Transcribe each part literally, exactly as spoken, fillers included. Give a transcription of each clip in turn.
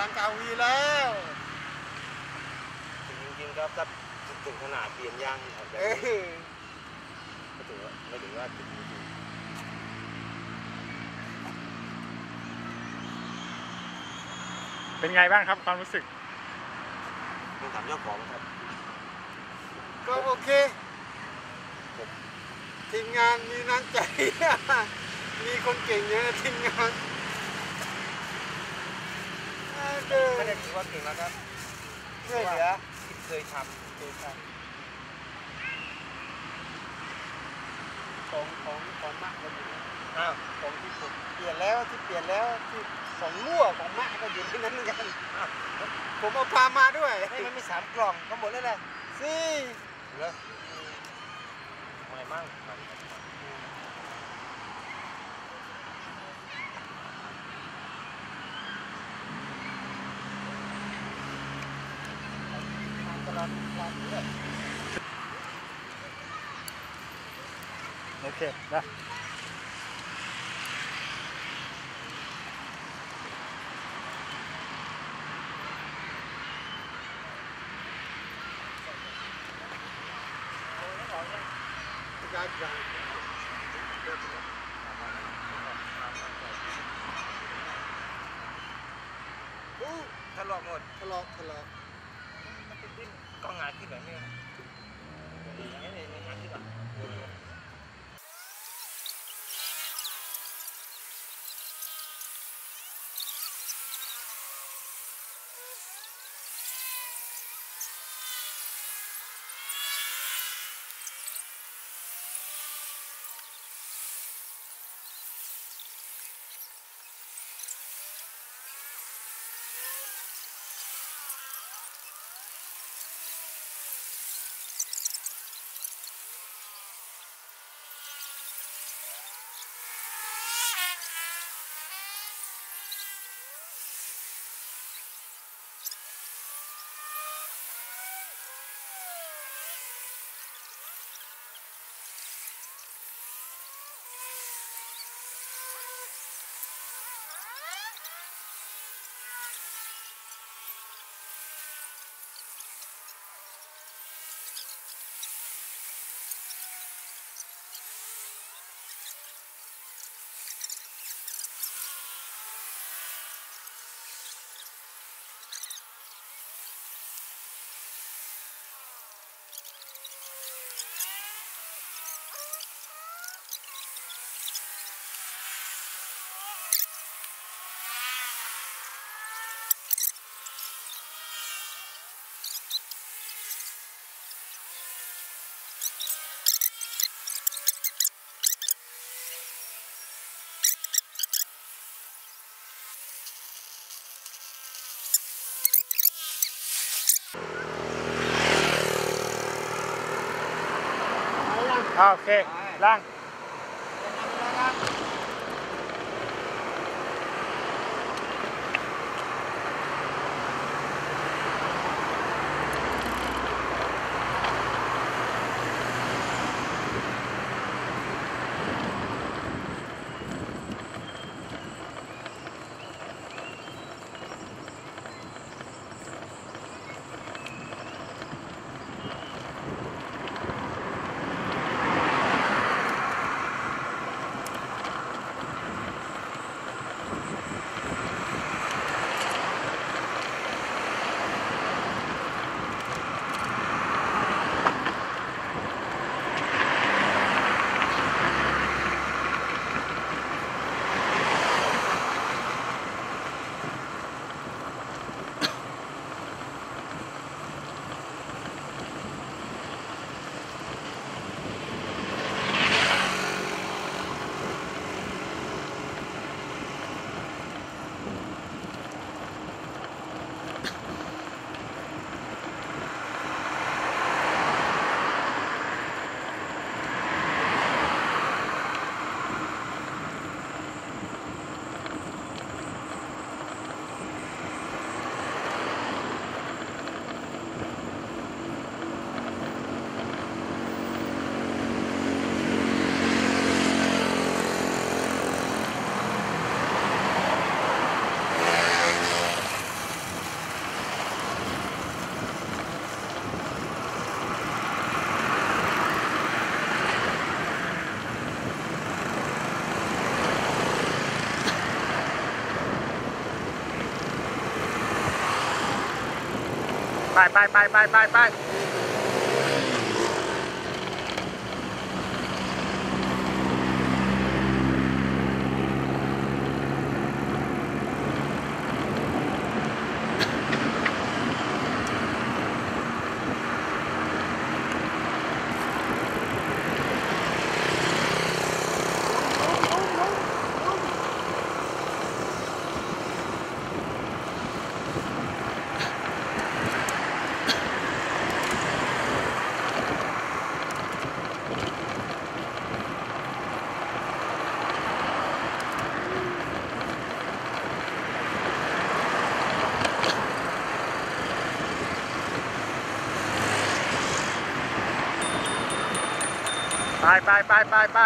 ลังกาวีแล้วจริงๆก็ถ้าถึงขนาดเปลี่ยนยางออกแบบนี้ก็ถือว่าไม่ถือว่าถึงจริงเป็นไงบ้างครับความรู้สึกต้องถามเจ้าของครับก็โอเคทีมงานมีน้ำใจมีคนเก่งเยอะทีมงานไม่ได้ถือว่าเก่งแล้วครับช่วยเหลือที่เคยทำเคยทำของของของมากก็อยู่อ้าวของที่ผมเปลี่ยนแล้วที่เปลี่ยนแล้วที่สองรั่วของมากก็อยู่ที่นั้นเหมือนกันผมเอาพามาด้วยให้มันมีสามกล่องก็หมดแล้วแหละสิเหรอไม่มั่งโอเคนะทะเลาะหมดทะเลาะทะเลาะมันเป็นดิ้นก็งานขึ้นแบบนี้อย่างนี้นี่งานขึ้นแบบโอเคล่างไปไปไปไปไปไปไปไปไปไปไป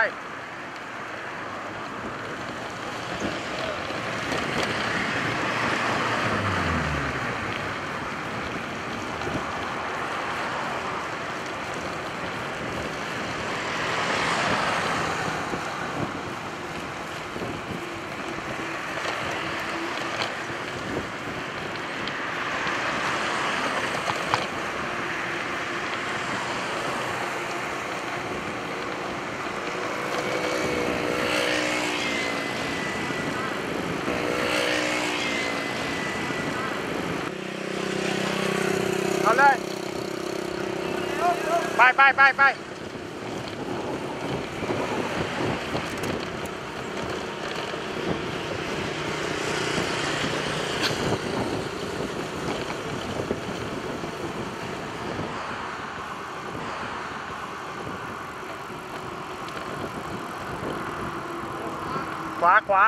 เอาเลยไปไปไปไปขวาขวา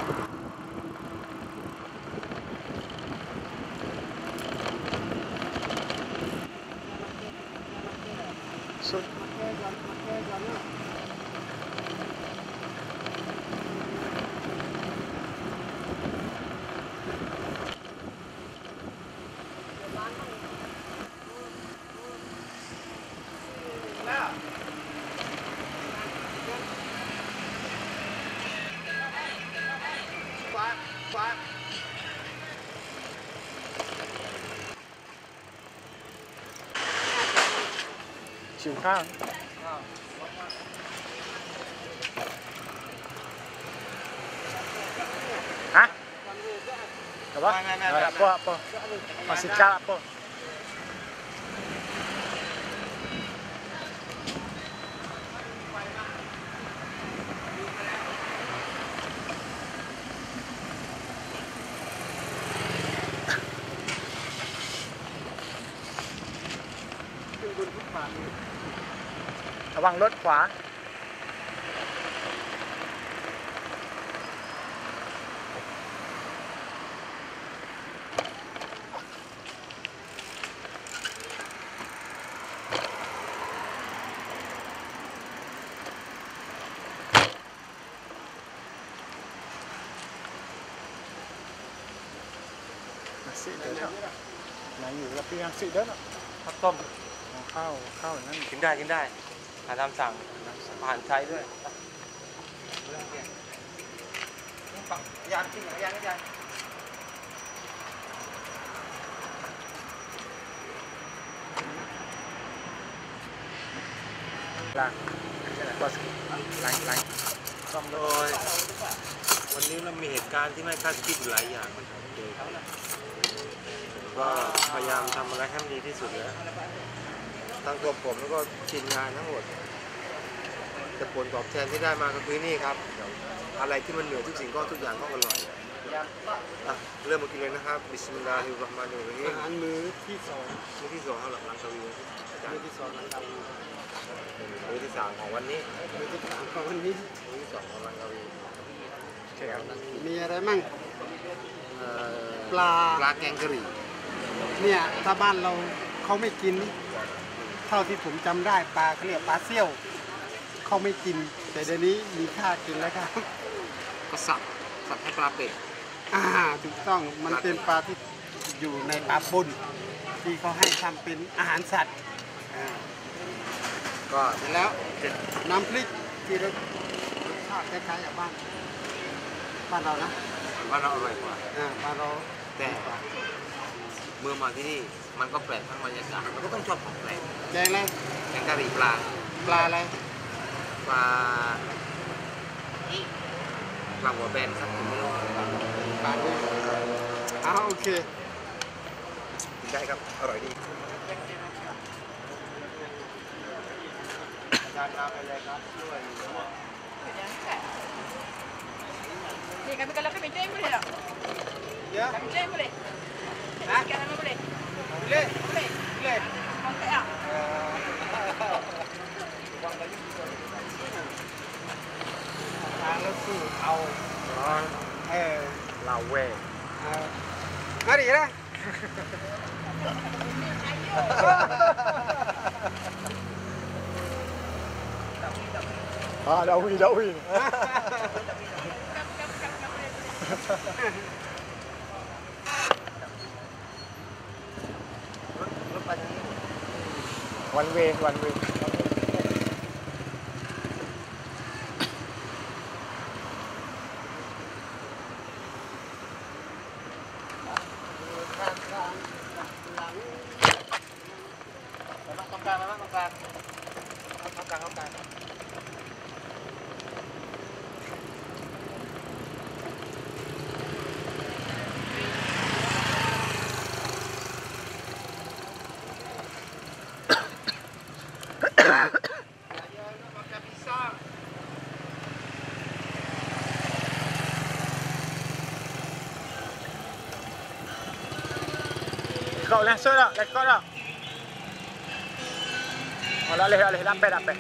สุดชิวข้างฮะapa apa apa masih cak apaระวังรถขวาnasi đến rồi nãyอยู่กับพี่nasi đến rồi ข้าวต้มข้าวข้าวนั่นกินได้กินได้อาหารตามสั่งอาหารไทยด้วยยางจริงเหรอยางไม่ยางล้างบอสล้างล้างซ่อมโดยวันนี้เรามีเหตุการณ์ที่ไม่คาดคิดหลายอย่างผมก็พยายามทำอะไรให้มันดีที่สุดแล้วทั้งตัวผมแล้วก็ทีมงานทั้งหมดแต่ผลตอบแทนที่ได้มาก็คือนี่ครับอะไรที่มันเหนือทุกสิ่งก็ทุกอย่างก็อร่อยอ่ะเริ่มมากินเลยนะครับบิสมิลลาฮิรเราะห์มานิรเราะฮีมอาหารมื้อที่สองมื้อที่สองครับหลังลังกะวีอาจารมื้อย์ที่สองของเรามื้อที่สามของวันนี้มื้อที่สามของวันนี้มื้อที่สองของลังกะวีแก้วมีอะไรมั่งเอ่อปลาปลาแกงกะหรี่เนี่ยถ้าบ้านเราเขาไม่กิน เท่าที่ผมจำได้ปลาเขาเรียกปลาเซี่ยวเขาไม่กิน แต่เดี๋ยวนี้มีค่ากินแล้วครับก็สับสับให้ปลาเป็ดอ่าถูกต้องมันเป็นปลาที่อยู่ในปลาปนที่เขาให้ทำเป็นอาหารสัตว์อ่าก็เสร็จแล้วน้ำพริกที่รสชาติคล้ายๆกับบ้านบ้านเรานะว่าเราอร่อยกว่าอ่าบ้านเราแต่เมื่อมาที่นี่มันก็แปลกทั้งบรรยากาศมันก็ต้องชอบของแปลกแกงอะไรแกงกะหรี่ปลาปลาอะไรปลาปลาหัวแบนครับผมไม่รู้ปลาเนี่ยอ้าวโอเคกินได้ครับอร่อยดีอาจารย์นำไปเลยครับช่วย Ni kami kalau kami jam boleh tak? เยอะ Kami jam boleh. Hah? Sekarang mana boleh? เล่ Boleh. เล่ Kontak tak? ทางแล้วสู้เอาเออลาเวเอามาดินะอ่าดาวีดาวีรถไปทางนี้วันเววันเวตรงกลางมาตรงกลางตรงกลางตรงกลาง kau langsung tak rekod tak oh dah boleh dah boleh dapat dapat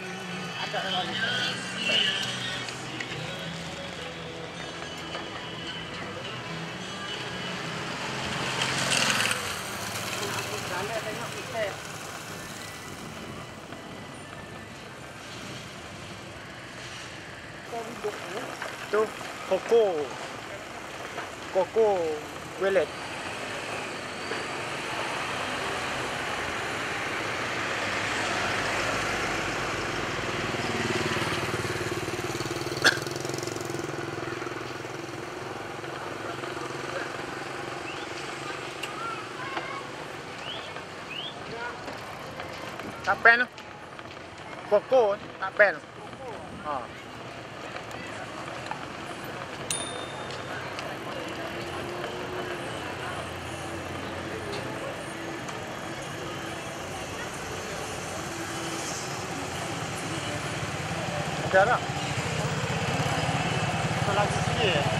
tu Koko Koko Village tak pen tu Koko tak pen ha ada tak kalau di sini ya.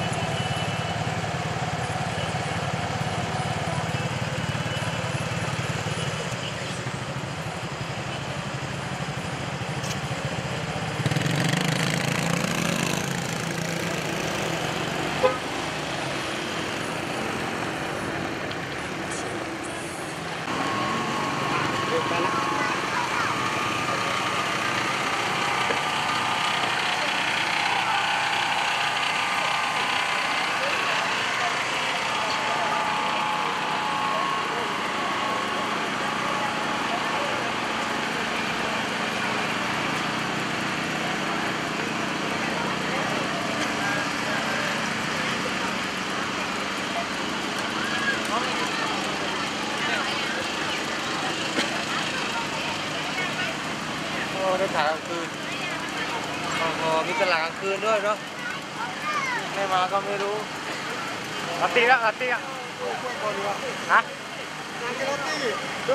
ได้ถ่ายกลางคืนโอ้โหมีตลาดกลางคืนด้วยเนาะไม่มาก็ไม่รู้ roti tak roti tak ha Nanti roti. tu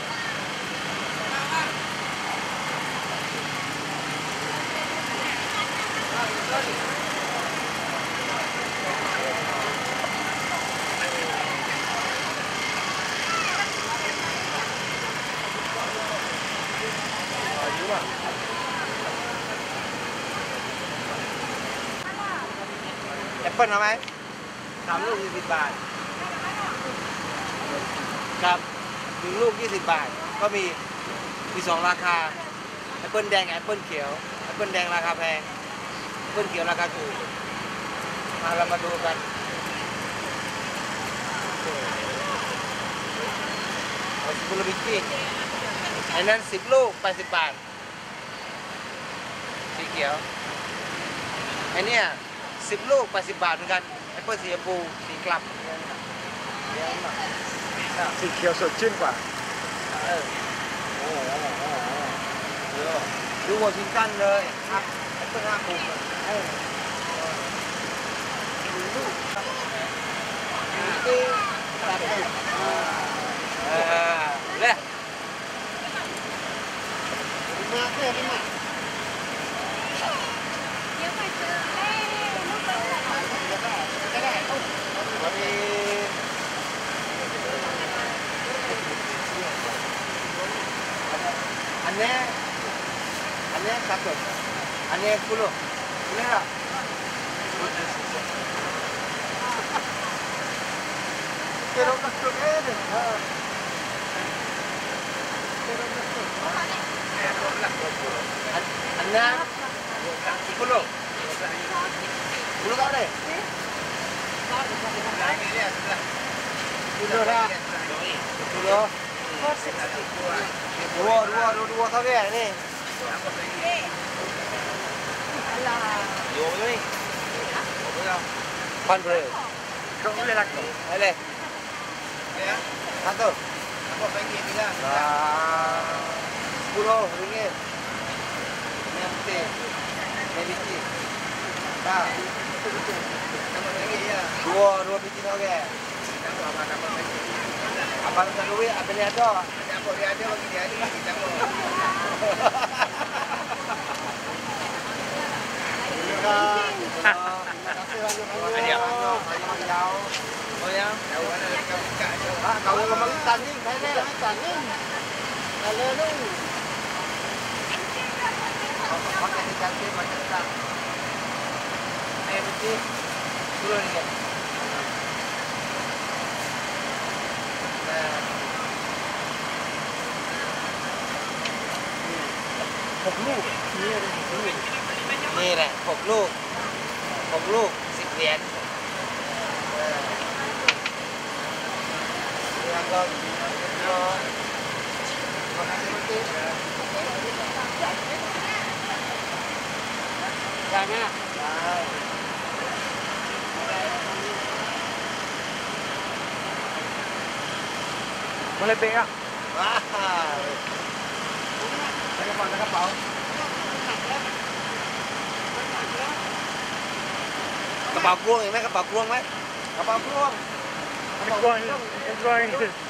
แอปเปิ้ลเอาไหมสามลูกยี่สิบบาทครับหนึ่งลูกยี่สิบบาทก็มีมีสองราคาแอปเปิ้ลแดงแอปเปิ้ลเขียวแอปเปิ้ลแดงราคาแพงแอปเปิ้ลเขียวราคาถูกมาเรามาดูกันเอาสกุลบิกี้ไอ้นั้นสิบลูกแปดสิบบาทสีเขียวไอ้เนี่ยสิบลูกแปดสิบบาทเหมือนกันแอปเปิ้ลสีชมพูสีกลับสีเขียวสดชื่นกว่าเออโอ้โหโอ้โหโอ้โหเยอะดูวอชิงตันเลยครับต้นห้าปุ่มเออดูดูตัดเลยเออเลยมาเพื่อนมาก็ได้วันนี้อันนี้อันนี้สามสิบอันนี้คุณลูกนี่ละเจ้าก็สุดเอ็ดเอออันนี้คุณลูกคุณลูกอะไรDulu dah. Dulu. Dua, dua, dua, dua kali ni. Dua ni. Pan ber. Kau boleh laku. Boleh. Ya. Satu. Apa ringgit tiga? Nah. Sepuluh ringgit. Nanti. Nanti. Dah. Dua, dua biji okey. Abang tak duit, abang ni ada. Apa dia ada bagi dia ni kita mau. Terima kasih banyak-banyak. Jauh. Oh ya. Ah, kau yang memang tanding, saya ni tanding. Kalau lu Pakai ni cantik macam tak. Eh betul. Turun ni. Hộp lụcนี่แหละหกลูกหกลูกสิบเหรียญเรียงก็รอคนนั้นไม่ติดได้ไหมได้ Boleh pek ah. ว้าวใส่กระเป๋าใส่กระเป๋า กระเป๋าพวงเห็นไหมกระเป๋าพวงไหมกระเป๋าพวง Enjoy, enjoy.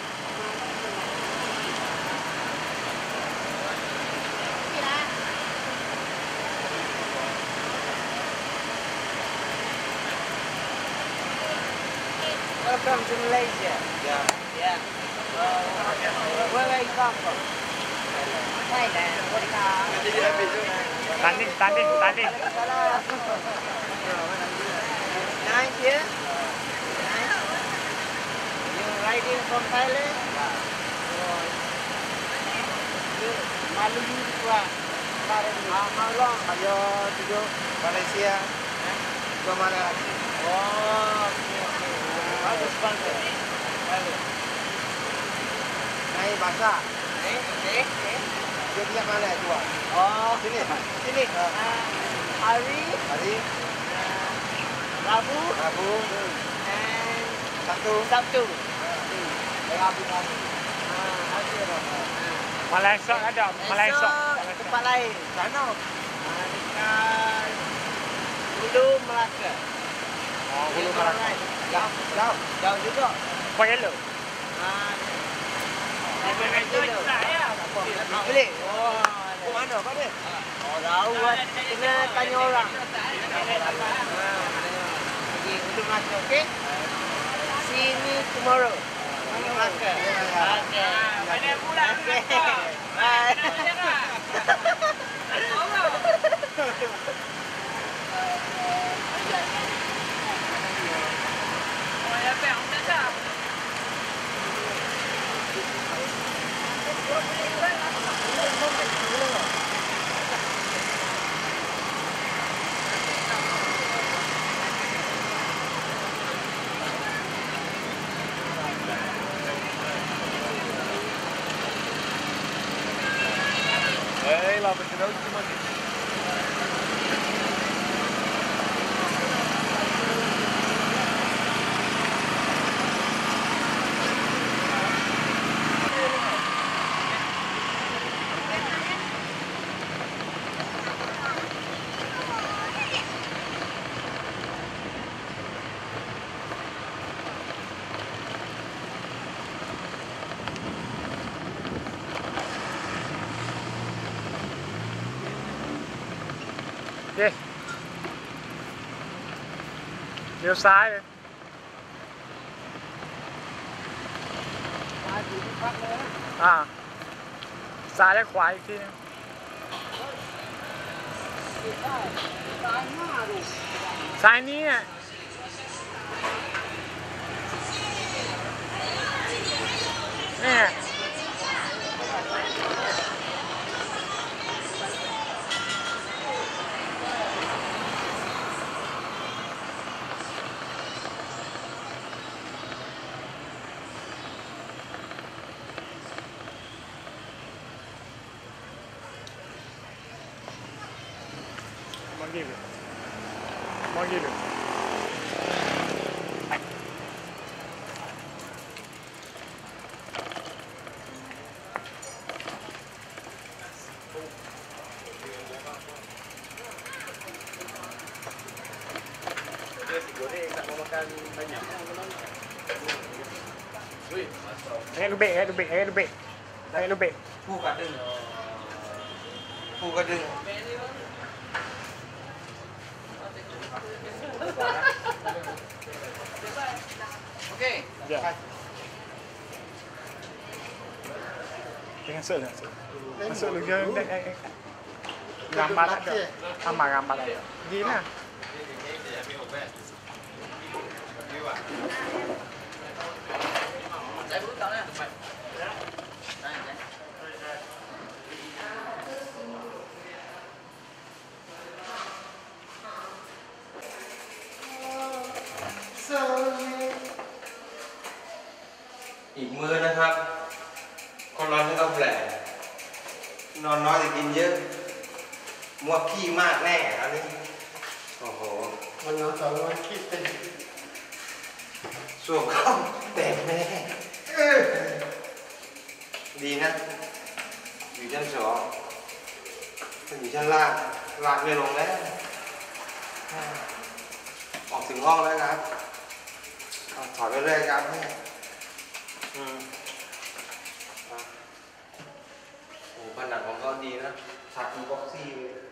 Welcome to Malaysia. Yeah. Yeah. Uh, where are you come from? Thailand. Tanding, tanding, tanding. Nice here. Nice. You riding from Thailand? Malu juga. How long? Ayo tujuh. Malaysia. Ke mana? Oh. Bagus banget. Bagus. Naik basah. Eh, eh, eh. Dia pihak mana dua? Oh, sini. Sini. Hari. Hari. Rabu. Rabu. And Sabtu. Sabtu. Rabu lagi. Ah, ada. Malaysia ada, Malaysia. Tempat lain. Sana. Dekat Hulu Melaka. Oh, Hulu Melaka. Jauh, jauh, jauh juga. Kau yellow. Ah. Beli. Oh, ke mana kau ni? Oh, tahu kan. Kena tanya orang. Pergi Hulu Melaka, okey? See me tomorrow. Hulu Melaka. Okey. Mana bulan? Okey. Bye. Hey, laten we het ook maar niet. เลี้ยวซ้ายเลยมาถึงที่พักเลยอ่าซ้ายและขวาอีกทีนึงได้ตายหน้าดูซ้ายนี้เนี่ยเนี่ย Magili. Magili. Eh, lubik, eh, lubik, eh, lubik. Eh, lubik. ผู้กระดึงผู้กระดึง Okey. Ya. Dengan masuk, dengan masuk. Masuk lagi. Eh, eh, eh. Gambar ada. Sama gambar ada. Gila. Saya belum tahu ya. Đây, đây. อีกมื้อนะครับ คนร้อนนึกเอาแผลนอนน้อยแต่กินเยอะมัวขี้มากแน่อันนี้โอ้โหวันนอนสองวันคิดเป็นส่วมเข้าแตกแน่เออดีนะ อยู่ชั้นสองถ้าอยู่ชั้นล่างลากไม่ลงแล้ว ออกถึงห้องแล้วครับเอาถอดไปเลยครับแม่อืมอ่ะโอ้ผนังของเขาดีนะถักอีบ็อกซี่เลย